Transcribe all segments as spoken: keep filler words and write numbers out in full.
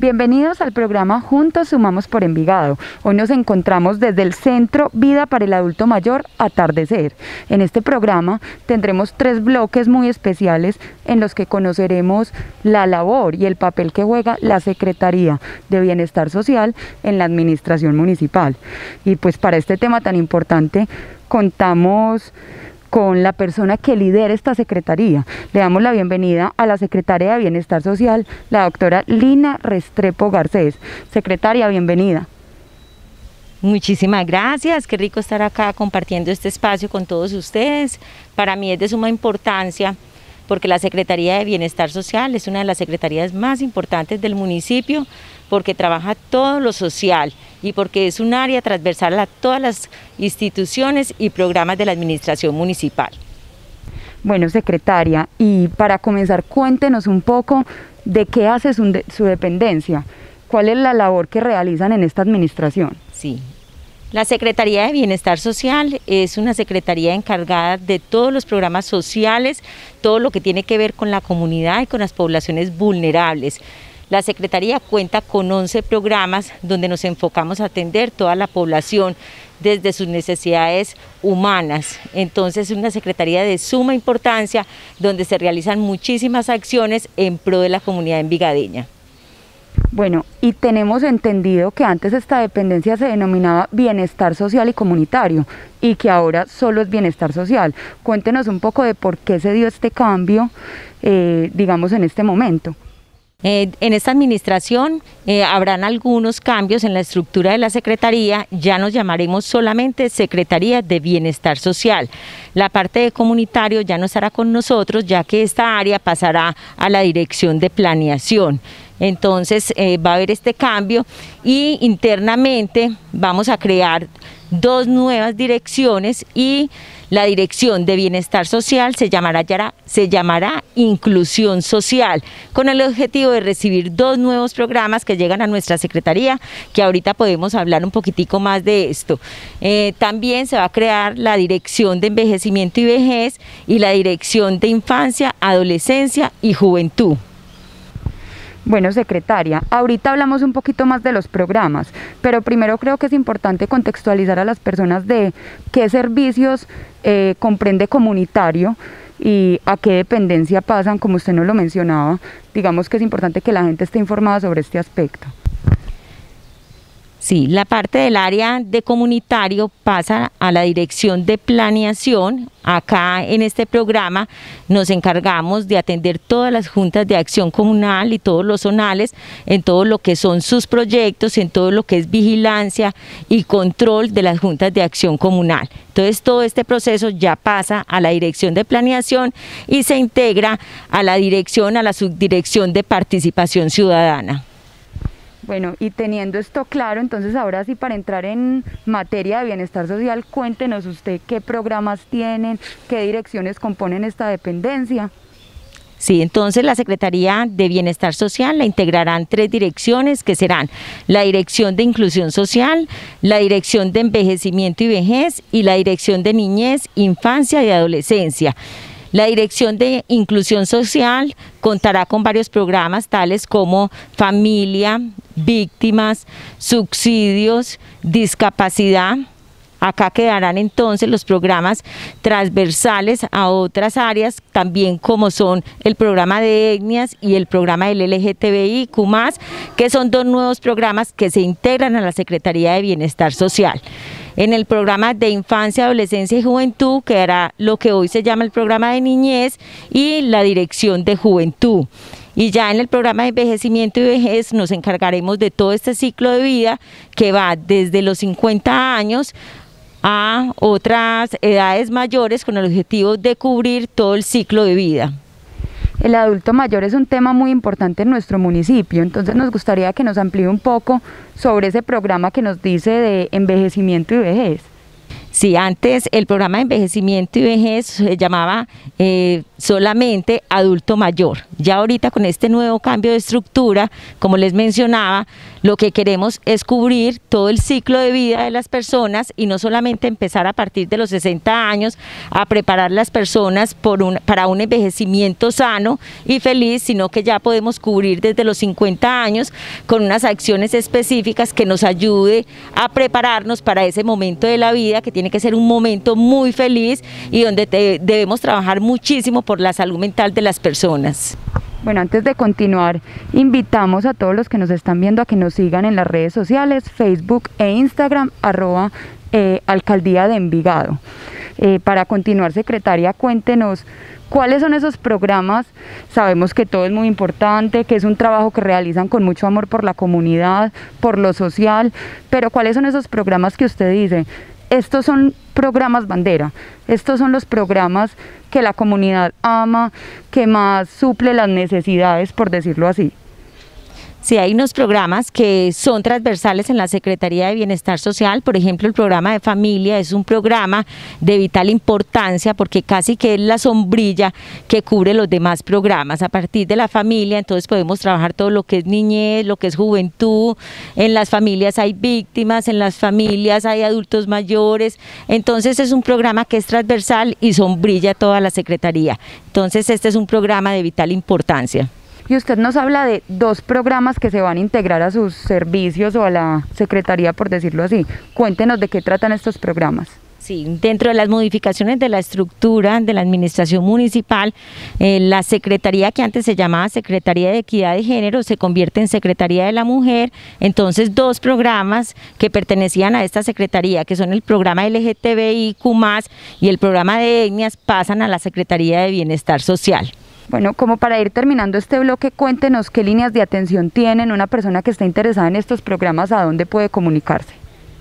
Bienvenidos al programa Juntos Sumamos por Envigado. Hoy nos encontramos desde el Centro Vida para el Adulto Mayor Atardecer. En este programa tendremos tres bloques muy especiales en los que conoceremos la labor y el papel que juega la Secretaría de Bienestar Social en la administración municipal. Y pues para este tema tan importante contamos con la persona que lidera esta secretaría. Le damos la bienvenida a la secretaria de Bienestar Social, la doctora Lina Restrepo Garcés. Secretaria, bienvenida. Muchísimas gracias, qué rico estar acá compartiendo este espacio con todos ustedes. Para mí es de suma importancia porque la Secretaría de Bienestar Social es una de las secretarías más importantes del municipio, porque trabaja todo lo social y porque es un área transversal a todas las instituciones y programas de la administración municipal. Bueno, secretaria, y para comenzar, cuéntenos un poco de qué hace su, de, su dependencia, cuál es la labor que realizan en esta administración. Sí. La Secretaría de Bienestar Social es una secretaría encargada de todos los programas sociales, todo lo que tiene que ver con la comunidad y con las poblaciones vulnerables. La Secretaría cuenta con once programas donde nos enfocamos a atender toda la población desde sus necesidades humanas. Entonces es una secretaría de suma importancia donde se realizan muchísimas acciones en pro de la comunidad envigadeña. Bueno, y tenemos entendido que antes esta dependencia se denominaba Bienestar Social y Comunitario y que ahora solo es Bienestar Social. Cuéntenos un poco de por qué se dio este cambio, eh, digamos, en este momento. Eh, en esta administración eh, habrán algunos cambios en la estructura de la Secretaría, ya nos llamaremos solamente Secretaría de Bienestar Social. La parte de comunitario ya no estará con nosotros, ya que esta área pasará a la Dirección de Planeación. Entonces eh, va a haber este cambio y internamente vamos a crear dos nuevas direcciones y la Dirección de Bienestar Social se llamará, se llamará Inclusión Social, con el objetivo de recibir dos nuevos programas que llegan a nuestra Secretaría, que ahorita podemos hablar un poquitico más de esto. Eh, también se va a crear la Dirección de Envejecimiento y Vejez y la Dirección de Infancia, Adolescencia y Juventud. Bueno, secretaria, ahorita hablamos un poquito más de los programas, pero primero creo que es importante contextualizar a las personas de qué servicios eh, comprende comunitario y a qué dependencia pasan, como usted nos lo mencionaba. Digamos que es importante que la gente esté informada sobre este aspecto. Sí, la parte del área de comunitario pasa a la Dirección de Planeación. Acá en este programa nos encargamos de atender todas las juntas de acción comunal y todos los zonales en todo lo que son sus proyectos, en todo lo que es vigilancia y control de las juntas de acción comunal. Entonces todo este proceso ya pasa a la Dirección de Planeación y se integra a la dirección, a la subdirección de Participación Ciudadana. Bueno, y teniendo esto claro, entonces ahora sí, para entrar en materia de bienestar social, cuéntenos usted qué programas tienen, qué direcciones componen esta dependencia. Sí, entonces la Secretaría de Bienestar Social la integrarán tres direcciones que serán la Dirección de Inclusión Social, la Dirección de Envejecimiento y Vejez y la Dirección de Niñez, Infancia y Adolescencia. La Dirección de Inclusión Social contará con varios programas tales como familia, víctimas, subsidios, discapacidad. Acá quedarán entonces los programas transversales a otras áreas, también como son el programa de etnias y el programa del L G T B I Q más, que son dos nuevos programas que se integran a la Secretaría de Bienestar Social. En el programa de Infancia, Adolescencia y Juventud quedará lo que hoy se llama el programa de Niñez y la Dirección de Juventud. Y ya en el programa de Envejecimiento y Vejez nos encargaremos de todo este ciclo de vida que va desde los cincuenta años a otras edades mayores con el objetivo de cubrir todo el ciclo de vida. El adulto mayor es un tema muy importante en nuestro municipio, entonces nos gustaría que nos amplíe un poco sobre ese programa que nos dice de envejecimiento y vejez. Sí, antes el programa de envejecimiento y vejez se llamaba eh, solamente adulto mayor. Ya ahorita con este nuevo cambio de estructura, como les mencionaba, lo que queremos es cubrir todo el ciclo de vida de las personas y no solamente empezar a partir de los sesenta años a preparar las personas por un, para un envejecimiento sano y feliz, sino que ya podemos cubrir desde los cincuenta años con unas acciones específicas que nos ayude a prepararnos para ese momento de la vida, que tiene que ser un momento muy feliz y donde te, debemos trabajar muchísimo por la salud mental de las personas. Bueno, antes de continuar, invitamos a todos los que nos están viendo a que nos sigan en las redes sociales, Facebook e Instagram, arroba eh, Alcaldía de Envigado. Eh, para continuar, secretaria, cuéntenos cuáles son esos programas. Sabemos que todo es muy importante, que es un trabajo que realizan con mucho amor por la comunidad, por lo social, pero cuáles son esos programas que usted dice, estos son programas bandera, estos son los programas que la comunidad ama, que más suple las necesidades, por decirlo así. Sí, hay unos programas que son transversales en la Secretaría de Bienestar Social. Por ejemplo, el programa de familia es un programa de vital importancia porque casi que es la sombrilla que cubre los demás programas. A partir de la familia, entonces podemos trabajar todo lo que es niñez, lo que es juventud. En las familias hay víctimas, en las familias hay adultos mayores. Entonces es un programa que es transversal y sombrilla toda la Secretaría. Entonces este es un programa de vital importancia. Y usted nos habla de dos programas que se van a integrar a sus servicios o a la Secretaría, por decirlo así. Cuéntenos de qué tratan estos programas. Sí, dentro de las modificaciones de la estructura de la administración municipal, eh, la Secretaría, que antes se llamaba Secretaría de Equidad de Género, se convierte en Secretaría de la Mujer. Entonces, dos programas que pertenecían a esta Secretaría, que son el programa L G T B I Q más, y el programa de etnias, pasan a la Secretaría de Bienestar Social. Bueno, como para ir terminando este bloque, cuéntenos qué líneas de atención tienen. Una persona que está interesada en estos programas, ¿a dónde puede comunicarse?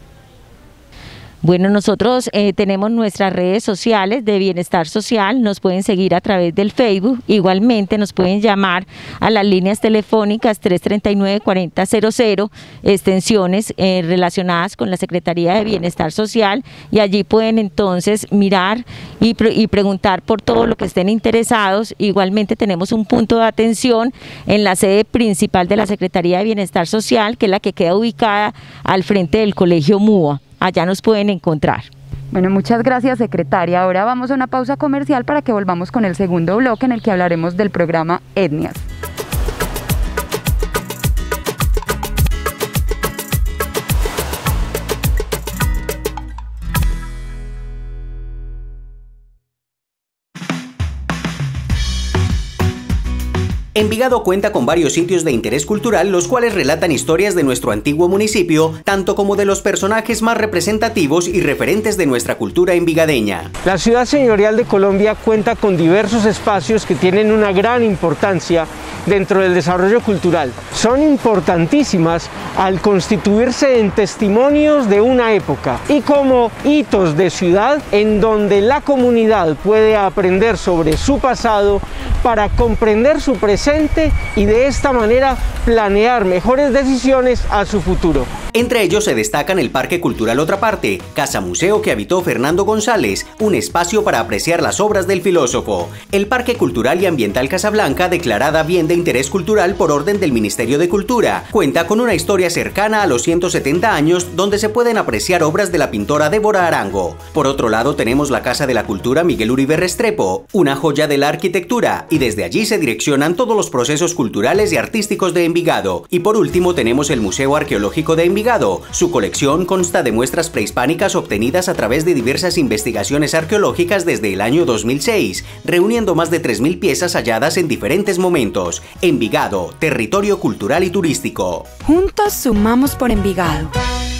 Bueno, nosotros eh, tenemos nuestras redes sociales de Bienestar Social, nos pueden seguir a través del Facebook, igualmente nos pueden llamar a las líneas telefónicas tres treinta y nueve, cuarenta cero cero, extensiones eh, relacionadas con la Secretaría de Bienestar Social, y allí pueden entonces mirar y, pre y preguntar por todo lo que estén interesados. Igualmente tenemos un punto de atención en la sede principal de la Secretaría de Bienestar Social, que es la que queda ubicada al frente del Colegio M U A. Allá nos pueden encontrar. Bueno, muchas gracias, secretaria. Ahora vamos a una pausa comercial para que volvamos con el segundo bloque en el que hablaremos del programa Etnias. Envigado cuenta con varios sitios de interés cultural, los cuales relatan historias de nuestro antiguo municipio, tanto como de los personajes más representativos y referentes de nuestra cultura envigadeña. La ciudad señorial de Colombia cuenta con diversos espacios que tienen una gran importancia dentro del desarrollo cultural. Son importantísimas al constituirse en testimonios de una época y como hitos de ciudad en donde la comunidad puede aprender sobre su pasado para comprender su presente y de esta manera planear mejores decisiones a su futuro. Entre ellos se destacan el Parque Cultural Otra Parte, Casa Museo que habitó Fernando González, un espacio para apreciar las obras del filósofo, el Parque Cultural y Ambiental Casablanca, declarada bien de interés cultural por orden del Ministerio de Cultura, cuenta con una historia cercana a los ciento setenta años donde se pueden apreciar obras de la pintora Débora Arango. Por otro lado tenemos la Casa de la Cultura Miguel Uribe Restrepo, una joya de la arquitectura, y desde allí se direccionan todos los procesos culturales y artísticos de Envigado. Y por último tenemos el Museo Arqueológico de Envigado. Su colección consta de muestras prehispánicas obtenidas a través de diversas investigaciones arqueológicas desde el año dos mil seis, reuniendo más de tres mil piezas halladas en diferentes momentos. Envigado, territorio cultural y turístico. Juntos sumamos por Envigado.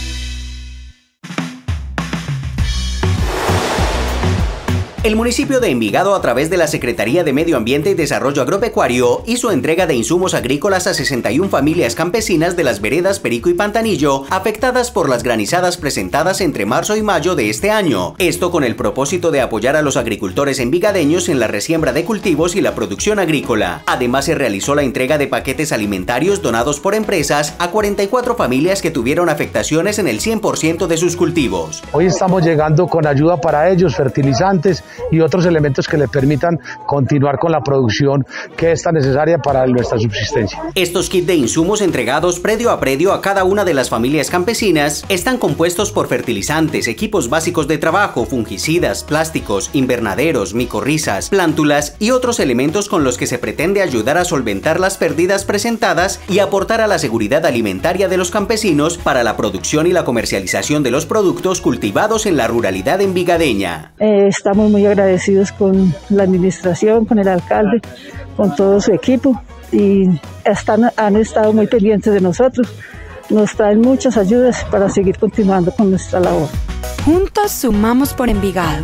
El municipio de Envigado, a través de la Secretaría de Medio Ambiente y Desarrollo Agropecuario, hizo entrega de insumos agrícolas a sesenta y una familias campesinas de las veredas Perico y Pantanillo, afectadas por las granizadas presentadas entre marzo y mayo de este año. Esto con el propósito de apoyar a los agricultores envigadeños en la resiembra de cultivos y la producción agrícola. Además, se realizó la entrega de paquetes alimentarios donados por empresas a cuarenta y cuatro familias que tuvieron afectaciones en el cien por ciento de sus cultivos. Hoy estamos llegando con ayuda para ellos, fertilizantes, y otros elementos que le permitan continuar con la producción que es tan necesaria para nuestra subsistencia. Estos kits de insumos entregados predio a predio a cada una de las familias campesinas están compuestos por fertilizantes, equipos básicos de trabajo, fungicidas, plásticos, invernaderos, micorrizas, plántulas y otros elementos con los que se pretende ayudar a solventar las pérdidas presentadas y aportar a la seguridad alimentaria de los campesinos para la producción y la comercialización de los productos cultivados en la ruralidad envigadeña. Eh, estamos muy agradecidos con la administración, con el alcalde, con todo su equipo y están, han estado muy pendientes de nosotros. Nos traen muchas ayudas para seguir continuando con nuestra labor. Juntos sumamos por Envigado.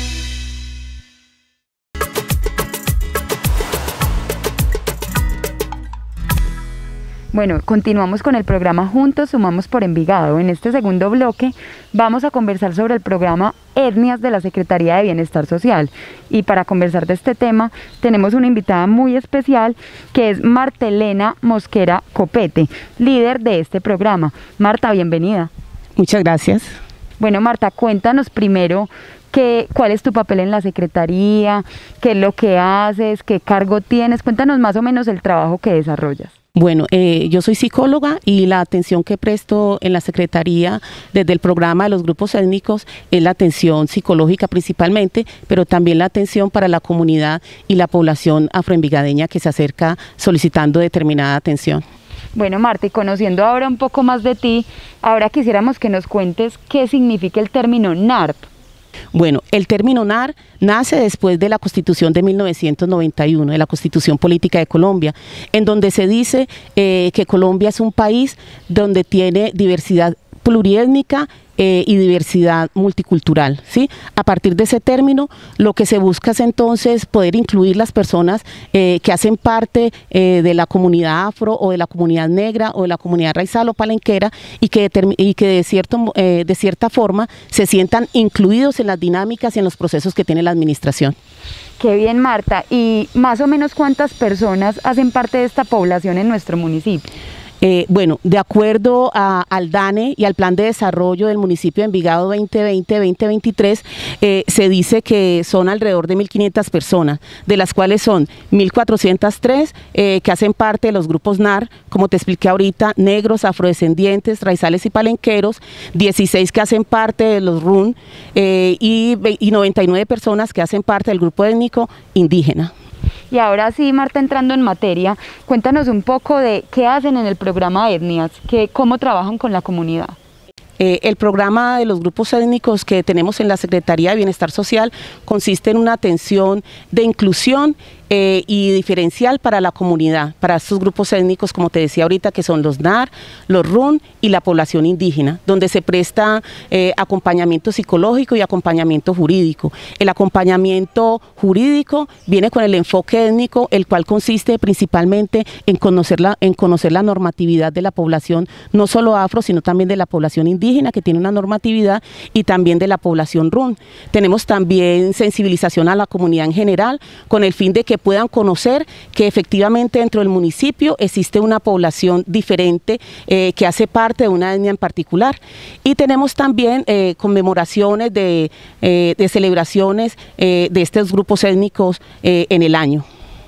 Bueno, continuamos con el programa Juntos Sumamos por Envigado. En este segundo bloque vamos a conversar sobre el programa Etnias de la Secretaría de Bienestar Social. Y para conversar de este tema tenemos una invitada muy especial que es Marta Elena Mosquera Copete, líder de este programa. Marta, bienvenida. Muchas gracias. Bueno, Marta, cuéntanos primero que, cuál es tu papel en la Secretaría, qué es lo que haces, qué cargo tienes. Cuéntanos más o menos el trabajo que desarrollas. Bueno, eh, yo soy psicóloga y la atención que presto en la Secretaría desde el programa de los grupos étnicos es la atención psicológica principalmente, pero también la atención para la comunidad y la población afroenvigadeña que se acerca solicitando determinada atención. Bueno, Marta, y conociendo ahora un poco más de ti, ahora quisiéramos que nos cuentes qué significa el término N A R P. Bueno, el término N A R nace después de la Constitución de mil novecientos noventa y uno, de la Constitución Política de Colombia, en donde se dice eh, que Colombia es un país donde tiene diversidad pluriétnica eh, y diversidad multicultural, ¿sí? A partir de ese término, lo que se busca es entonces poder incluir las personas eh, que hacen parte eh, de la comunidad afro o de la comunidad negra o de la comunidad raizal o palenquera y que, y que de, cierto, eh, de cierta forma se sientan incluidos en las dinámicas y en los procesos que tiene la administración. Qué bien, Marta. ¿Y más o menos cuántas personas hacen parte de esta población en nuestro municipio? Eh, bueno, de acuerdo a, al DANE y al Plan de Desarrollo del municipio de Envigado veinte veinte a veinte veintitrés, eh, se dice que son alrededor de mil quinientas personas, de las cuales son mil cuatrocientas tres eh, que hacen parte de los grupos N A R, como te expliqué ahorita, negros, afrodescendientes, raizales y palenqueros, dieciséis que hacen parte de los R U N eh, y, y noventa y nueve personas que hacen parte del grupo étnico indígena. Y ahora sí, Marta, entrando en materia, cuéntanos un poco de qué hacen en el programa Etnias, que, cómo trabajan con la comunidad. Eh, el programa de los grupos étnicos que tenemos en la Secretaría de Bienestar Social consiste en una atención de inclusión eh, y diferencial para la comunidad, para estos grupos étnicos, como te decía ahorita, que son los N A R, los R U N y la población indígena, donde se presta eh, acompañamiento psicológico y acompañamiento jurídico. El acompañamiento jurídico viene con el enfoque étnico, el cual consiste principalmente en conocer la, en conocer la normatividad de la población, no solo afro, sino también de la población indígena, que tiene una normatividad, y también de la población R U N. Tenemos también sensibilización a la comunidad en general, con el fin de que puedan conocer que efectivamente dentro del municipio existe una población diferente eh, que hace parte de una etnia en particular. Y tenemos también eh, conmemoraciones de, eh, de celebraciones eh, de estos grupos étnicos eh, en el año.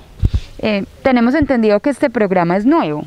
Eh, tenemos entendido que este programa es nuevo.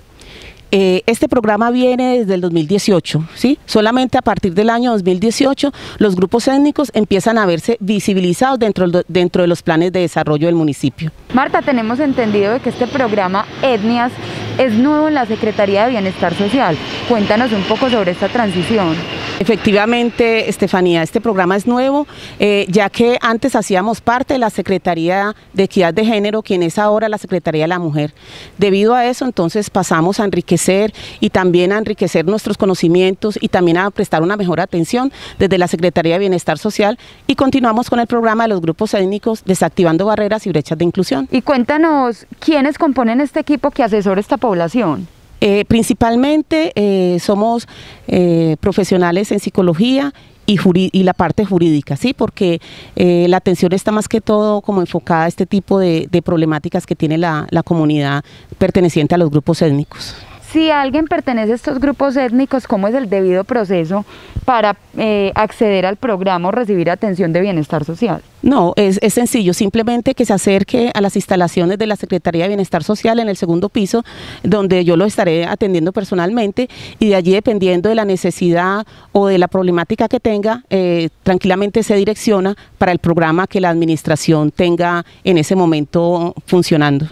Eh, este programa viene desde el dos mil dieciocho, ¿sí? Solamente a partir del año dos mil dieciocho los grupos étnicos empiezan a verse visibilizados dentro, dentro de los planes de desarrollo del municipio. Marta, tenemos entendido de que este programa Etnias es nuevo en la Secretaría de Bienestar Social. Cuéntanos un poco sobre esta transición. Efectivamente, Estefanía, este programa es nuevo, eh, ya que antes hacíamos parte de la Secretaría de Equidad de Género, quien es ahora la Secretaría de la Mujer. Debido a eso, entonces pasamos a enriquecer y también a enriquecer nuestros conocimientos y también a prestar una mejor atención desde la Secretaría de Bienestar Social, y continuamos con el programa de los grupos étnicos Desactivando Barreras y Brechas de Inclusión. Y cuéntanos, ¿quiénes componen este equipo que asesora esta población? Eh, principalmente eh, somos eh, profesionales en psicología y, y la parte jurídica, ¿sí? Porque eh, la atención está más que todo como enfocada a este tipo de, de problemáticas que tiene la, la comunidad perteneciente a los grupos étnicos. Si alguien pertenece a estos grupos étnicos, ¿cómo es el debido proceso para eh, acceder al programa o recibir atención de bienestar social? No, es, es sencillo, simplemente que se acerque a las instalaciones de la Secretaría de Bienestar Social en el segundo piso, donde yo lo estaré atendiendo personalmente, y de allí, dependiendo de la necesidad o de la problemática que tenga, eh, tranquilamente se direcciona para el programa que la administración tenga en ese momento funcionando.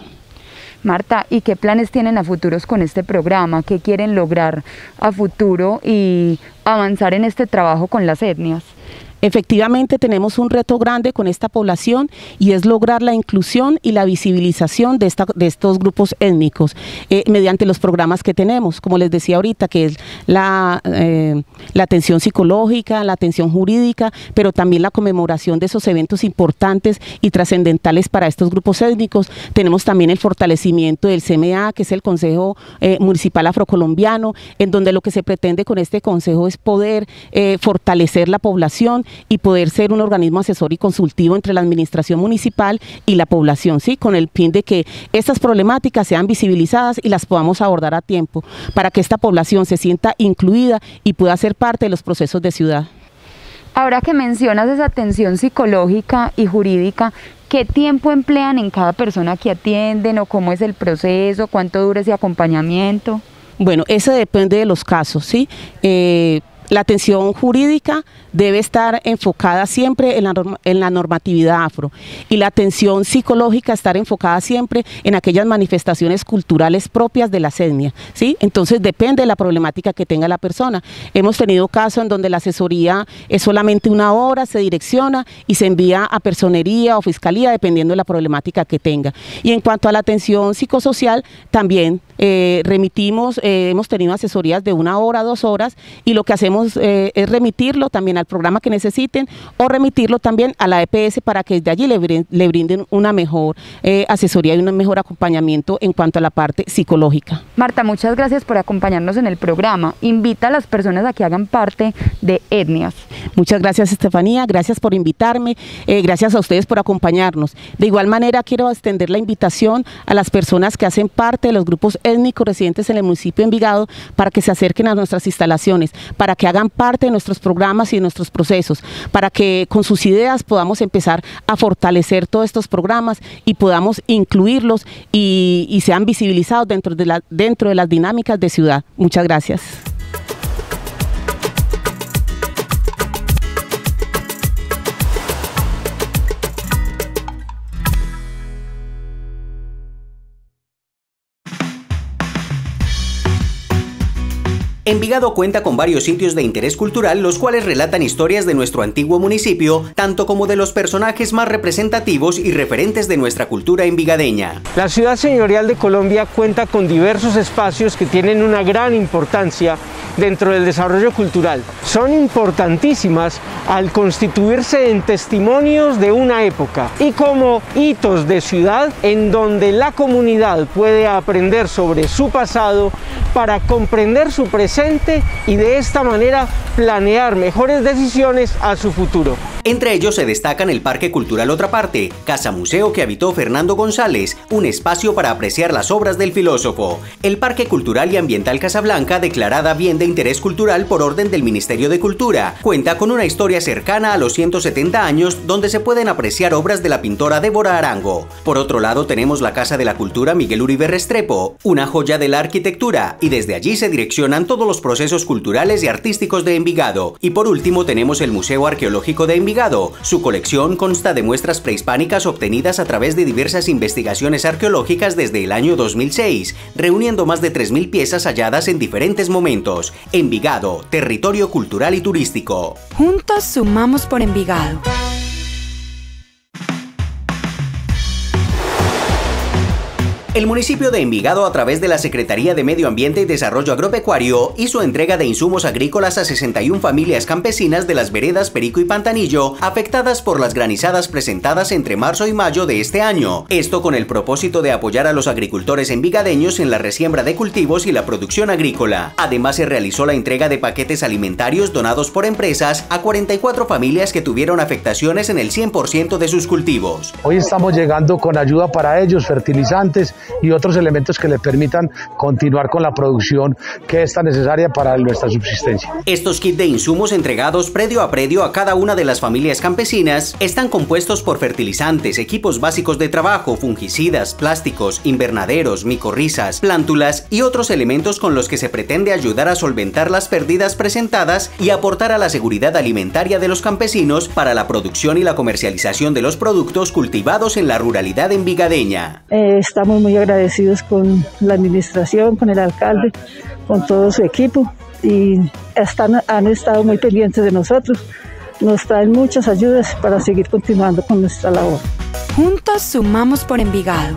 Marta, ¿y qué planes tienen a futuros con este programa? ¿Qué quieren lograr a futuro y avanzar en este trabajo con las etnias? Efectivamente tenemos un reto grande con esta población y es lograr la inclusión y la visibilización de, esta, de estos grupos étnicos eh, mediante los programas que tenemos, como les decía ahorita, que es la, eh, la atención psicológica, la atención jurídica, pero también la conmemoración de esos eventos importantes y trascendentales para estos grupos étnicos. Tenemos también el fortalecimiento del C M A, que es el Consejo eh, Municipal Afrocolombiano, en donde lo que se pretende con este consejo es poder eh, fortalecer la población y poder ser un organismo asesor y consultivo entre la administración municipal y la población, ¿sí? Con el fin de que estas problemáticas sean visibilizadas y las podamos abordar a tiempo, para que esta población se sienta incluida y pueda ser parte de los procesos de ciudad. Ahora que mencionas esa atención psicológica y jurídica, ¿qué tiempo emplean en cada persona que atienden o cómo es el proceso? ¿Cuánto dura ese acompañamiento? Bueno, eso depende de los casos, ¿sí? Eh, La atención jurídica debe estar enfocada siempre en la, en la normatividad afro, y la atención psicológica estar enfocada siempre en aquellas manifestaciones culturales propias de las etnias, ¿sí? Entonces depende de la problemática que tenga la persona. Hemos tenido casos en donde la asesoría es solamente una hora, se direcciona y se envía a personería o fiscalía dependiendo de la problemática que tenga. Y en cuanto a la atención psicosocial, también eh, remitimos, eh, hemos tenido asesorías de una hora, dos horas, y lo que hacemos Eh, es remitirlo también al programa que necesiten o remitirlo también a la E P S para que desde allí le, brinden, le brinden una mejor eh, asesoría y un mejor acompañamiento en cuanto a la parte psicológica. Marta, muchas gracias por acompañarnos en el programa. Invita a las personas a que hagan parte de Etnias. Muchas gracias, Estefanía, gracias por invitarme, eh, gracias a ustedes por acompañarnos. De igual manera quiero extender la invitación a las personas que hacen parte de los grupos étnicos residentes en el municipio de Envigado para que se acerquen a nuestras instalaciones, para que hagan parte de nuestros programas y de nuestros procesos, para que con sus ideas podamos empezar a fortalecer todos estos programas y podamos incluirlos y, y sean visibilizados dentro de, la, dentro de las dinámicas de ciudad. Muchas gracias. Envigado cuenta con varios sitios de interés cultural, los cuales relatan historias de nuestro antiguo municipio, tanto como de los personajes más representativos y referentes de nuestra cultura envigadeña. La ciudad señorial de Colombia cuenta con diversos espacios que tienen una gran importancia dentro del desarrollo cultural. Son importantísimas al constituirse en testimonios de una época y como hitos de ciudad en donde la comunidad puede aprender sobre su pasado para comprender su presente y de esta manera planear mejores decisiones a su futuro. Entre ellos se destacan el Parque Cultural Otra Parte, Casa Museo que habitó Fernando González, un espacio para apreciar las obras del filósofo, el Parque Cultural y Ambiental Casablanca, declarada bien de interés cultural por orden del Ministerio de Cultura, cuenta con una historia cercana a los ciento setenta años donde se pueden apreciar obras de la pintora Débora Arango. Por otro lado tenemos la Casa de la Cultura Miguel Uribe Restrepo, una joya de la arquitectura, y desde allí se direccionan todos los procesos culturales y artísticos de Envigado. Y por último tenemos el Museo Arqueológico de Envigado. Su colección consta de muestras prehispánicas obtenidas a través de diversas investigaciones arqueológicas desde el año dos mil seis, reuniendo más de tres mil piezas halladas en diferentes momentos. Envigado, territorio cultural y turístico. Juntos sumamos por Envigado. El municipio de Envigado, a través de la Secretaría de Medio Ambiente y Desarrollo Agropecuario, hizo entrega de insumos agrícolas a sesenta y una familias campesinas de las veredas Perico y Pantanillo, afectadas por las granizadas presentadas entre marzo y mayo de este año. Esto con el propósito de apoyar a los agricultores envigadeños en la resiembra de cultivos y la producción agrícola. Además, se realizó la entrega de paquetes alimentarios donados por empresas a cuarenta y cuatro familias que tuvieron afectaciones en el cien por ciento de sus cultivos. Hoy estamos llegando con ayuda para ellos, fertilizantes y otros elementos que le permitan continuar con la producción que es tan necesaria para nuestra subsistencia. Estos kits de insumos entregados predio a predio a cada una de las familias campesinas están compuestos por fertilizantes, equipos básicos de trabajo, fungicidas, plásticos, invernaderos, micorrizas, plántulas y otros elementos con los que se pretende ayudar a solventar las pérdidas presentadas y aportar a la seguridad alimentaria de los campesinos para la producción y la comercialización de los productos cultivados en la ruralidad envigadeña. Eh, estamos muy agradecidos con la administración, con el alcalde, con todo su equipo y están, han estado muy pendientes de nosotros. Nos traen muchas ayudas para seguir continuando con nuestra labor. Juntos sumamos por Envigado.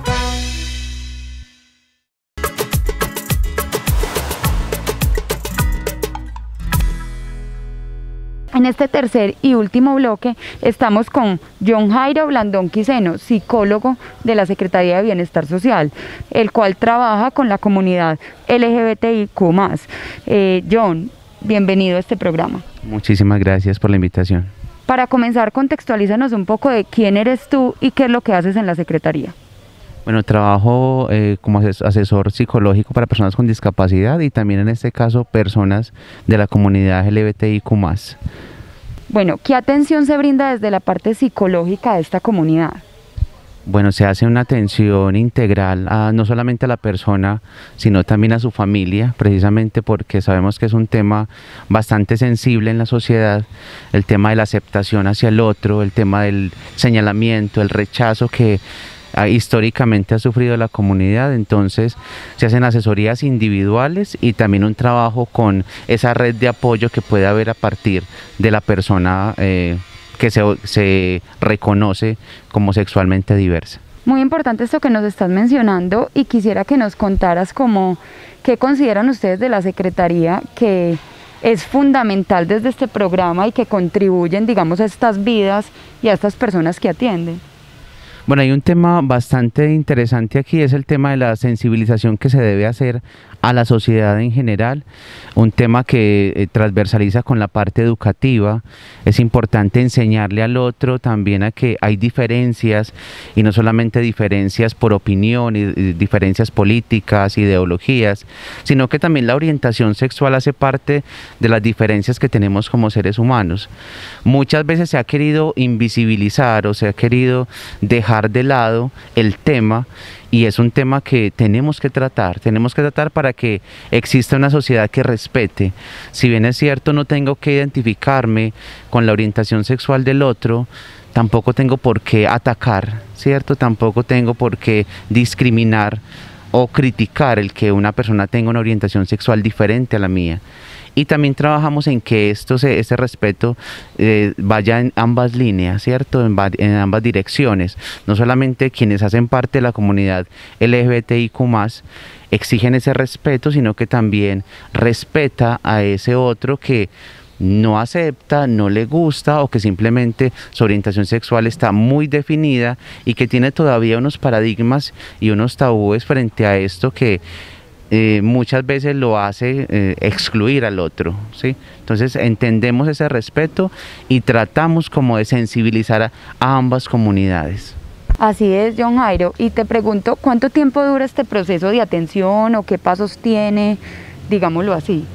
En este tercer y último bloque estamos con John Jairo Blandón Quiseno, psicólogo de la Secretaría de Bienestar Social, el cual trabaja con la comunidad L G B T I Q más. Eh, John, bienvenido a este programa. Muchísimas gracias por la invitación. Para comenzar, contextualízanos un poco de quién eres tú y qué es lo que haces en la Secretaría. Bueno, trabajo eh, como asesor psicológico para personas con discapacidad y también en este caso personas de la comunidad L G B T I Q más. Bueno, ¿qué atención se brinda desde la parte psicológica de esta comunidad? Bueno, se hace una atención integral a, no solamente a la persona, sino también a su familia, precisamente porque sabemos que es un tema bastante sensible en la sociedad, el tema de la aceptación hacia el otro, el tema del señalamiento, el rechazo que históricamente ha sufrido la comunidad. Entonces se hacen asesorías individuales y también un trabajo con esa red de apoyo que puede haber a partir de la persona eh, que se, se reconoce como sexualmente diversa. Muy importante esto que nos estás mencionando y quisiera que nos contaras como qué consideran ustedes de la Secretaría que es fundamental desde este programa y que contribuyen, digamos, a estas vidas y a estas personas que atienden. Bueno, hay un tema bastante interesante aquí, es el tema de la sensibilización que se debe hacer a la sociedad en general, un tema que eh, transversaliza con la parte educativa. Es importante enseñarle al otro también a que hay diferencias y no solamente diferencias por opinión y, y diferencias políticas, ideologías, sino que también la orientación sexual hace parte de las diferencias que tenemos como seres humanos. Muchas veces se ha querido invisibilizar o se ha querido dejar de lado el tema, y es un tema que tenemos que tratar, tenemos que tratar para que exista una sociedad que respete. Si bien es cierto, no tengo que identificarme con la orientación sexual del otro, tampoco tengo por qué atacar, ¿cierto? Tampoco tengo por qué discriminar o criticar el que una persona tenga una orientación sexual diferente a la mía. Y también trabajamos en que esto se, este respeto eh, vaya en ambas líneas, ¿cierto? En, en ambas direcciones. No solamente quienes hacen parte de la comunidad L G B T I Q más, exigen ese respeto, sino que también respeta a ese otro que no acepta, no le gusta o que simplemente su orientación sexual está muy definida y que tiene todavía unos paradigmas y unos tabúes frente a esto que Eh, muchas veces lo hace eh, excluir al otro, ¿sí? Entonces entendemos ese respeto y tratamos como de sensibilizar a, a ambas comunidades. Así es, John Jairo, y te pregunto, ¿cuánto tiempo dura este proceso de atención o qué pasos tiene, digámoslo así?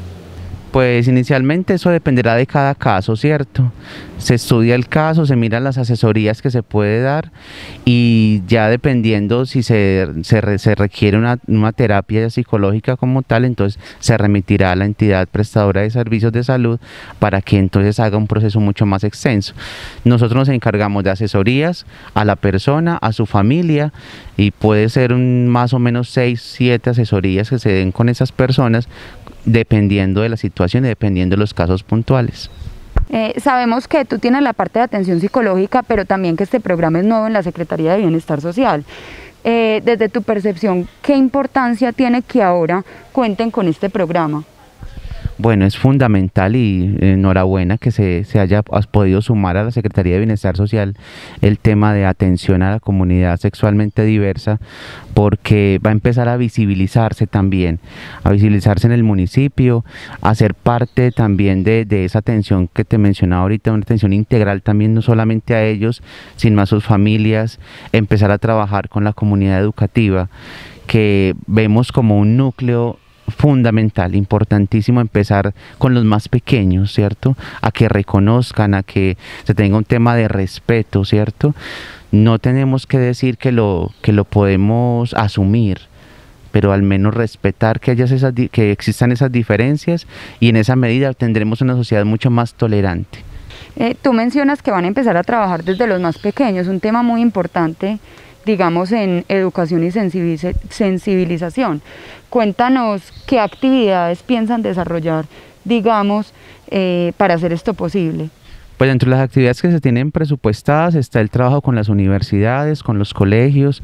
Pues inicialmente eso dependerá de cada caso, ¿cierto? Se estudia el caso, se miran las asesorías que se puede dar y ya dependiendo si se, se, se requiere una, una terapia psicológica como tal, entonces se remitirá a la entidad prestadora de servicios de salud para que entonces haga un proceso mucho más extenso. Nosotros nos encargamos de asesorías a la persona, a su familia, y puede ser un, más o menos seis, siete asesorías que se den con esas personas dependiendo de la situación y dependiendo de los casos puntuales. Eh, sabemos que tú tienes la parte de atención psicológica, pero también que este programa es nuevo en la Secretaría de Bienestar Social. Eh, desde tu percepción, ¿qué importancia tiene que ahora cuenten con este programa? Bueno, es fundamental y enhorabuena que se, se haya podido sumar a la Secretaría de Bienestar Social el tema de atención a la comunidad sexualmente diversa, porque va a empezar a visibilizarse también, a visibilizarse en el municipio, a ser parte también de, de esa atención que te mencionaba ahorita, una atención integral también no solamente a ellos, sino a sus familias, empezar a trabajar con la comunidad educativa. que vemos como un núcleo fundamental, importantísimo empezar con los más pequeños, ¿cierto? A que reconozcan, a que se tenga un tema de respeto, ¿cierto? No tenemos que decir que lo, que lo podemos asumir, pero al menos respetar que, hayas esas, que existan esas diferencias, y en esa medida tendremos una sociedad mucho más tolerante. Eh, tú mencionas que van a empezar a trabajar desde los más pequeños, un tema muy importante, digamos, en educación y sensibilización. Cuéntanos qué actividades piensan desarrollar, digamos, eh, para hacer esto posible. Pues dentro de las actividades que se tienen presupuestadas está el trabajo con las universidades, con los colegios,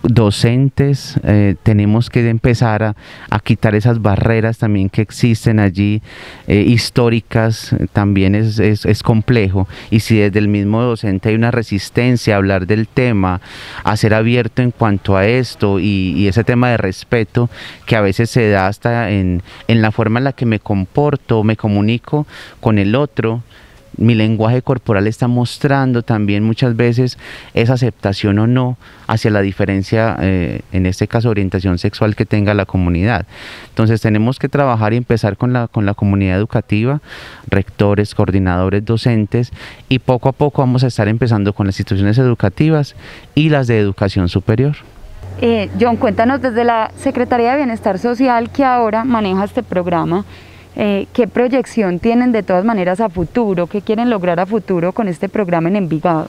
docentes. Eh, tenemos que empezar a, a quitar esas barreras también que existen allí, eh, históricas. También es, es, es complejo, y si desde el mismo docente hay una resistencia a hablar del tema, a ser abierto en cuanto a esto, y, y ese tema de respeto que a veces se da hasta en, en la forma en la que me comporto, me comunico con el otro. Mi lenguaje corporal está mostrando también muchas veces esa aceptación o no hacia la diferencia, eh, en este caso orientación sexual, que tenga la comunidad. Entonces tenemos que trabajar y empezar con la, con la comunidad educativa, rectores, coordinadores, docentes, y poco a poco vamos a estar empezando con las instituciones educativas y las de educación superior. Eh, John, cuéntanos desde la Secretaría de Bienestar Social, que ahora maneja este programa, Eh, ¿qué proyección tienen de todas maneras a futuro? ¿Qué quieren lograr a futuro con este programa en Envigado?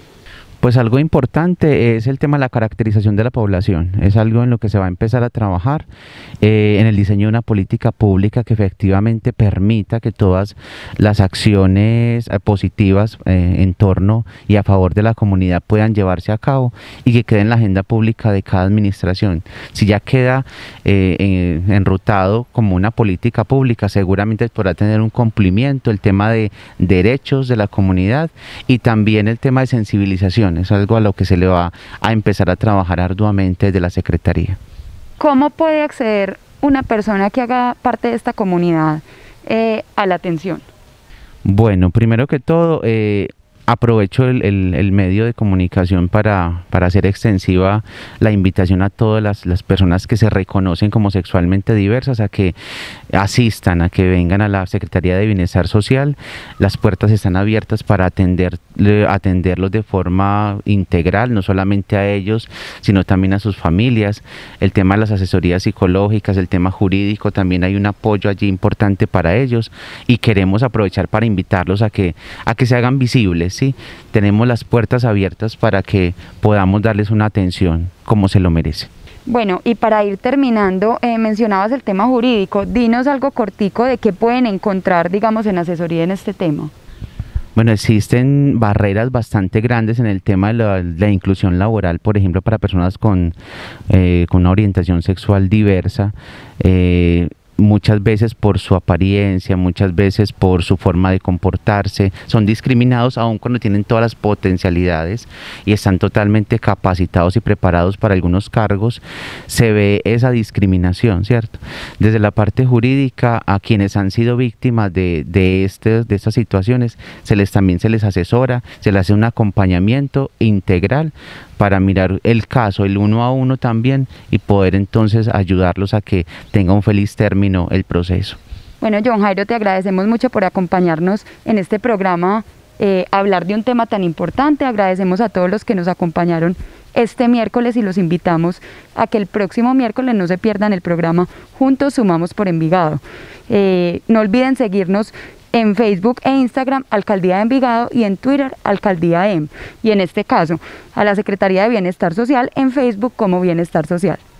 Pues algo importante es el tema de la caracterización de la población. Es algo en lo que se va a empezar a trabajar, eh, en el diseño de una política pública que efectivamente permita que todas las acciones eh, positivas eh, en torno y a favor de la comunidad puedan llevarse a cabo, y que quede en la agenda pública de cada administración. Si ya queda eh, en, enrutado como una política pública, seguramente podrá tener un cumplimiento el tema de derechos de la comunidad, y también el tema de sensibilización. Es algo a lo que se le va a empezar a trabajar arduamente desde la Secretaría. ¿Cómo puede acceder una persona que haga parte de esta comunidad eh, a la atención? Bueno, primero que todo, eh, aprovecho el, el, el medio de comunicación para, para hacer extensiva la invitación a todas las, las personas que se reconocen como sexualmente diversas a que asistan, a que vengan a la Secretaría de Bienestar Social. Las puertas están abiertas para atender, atenderlos de forma integral, no solamente a ellos, sino también a sus familias. El tema de las asesorías psicológicas, el tema jurídico, también hay un apoyo allí importante para ellos, y queremos aprovechar para invitarlos a que, a que se hagan visibles. ¿Sí? Tenemos las puertas abiertas para que podamos darles una atención como se lo merece. Bueno, y para ir terminando, eh, mencionabas el tema jurídico. Dinos algo cortico de qué pueden encontrar, digamos, en asesoría en este tema. Bueno, existen barreras bastante grandes en el tema de la, la inclusión laboral, por ejemplo, para personas con, eh, con una orientación sexual diversa. Eh, muchas veces por su apariencia, muchas veces por su forma de comportarse, son discriminados aun cuando tienen todas las potencialidades y están totalmente capacitados y preparados para algunos cargos. Se ve esa discriminación, ¿cierto? Desde la parte jurídica, a quienes han sido víctimas de, de, este, de estas situaciones, se les, también se les asesora, se les hace un acompañamiento integral para mirar el caso, el uno a uno también, y poder entonces ayudarlos a que tenga un feliz término el proceso. Bueno, John Jairo, te agradecemos mucho por acompañarnos en este programa, eh, hablar de un tema tan importante. Agradecemos a todos los que nos acompañaron este miércoles y los invitamos a que el próximo miércoles no se pierdan el programa Juntos Sumamos por Envigado. Eh, no olviden seguirnos en Facebook e Instagram, Alcaldía de Envigado, y en Twitter, Alcaldía E M. Y en este caso, a la Secretaría de Bienestar Social en Facebook como Bienestar Social.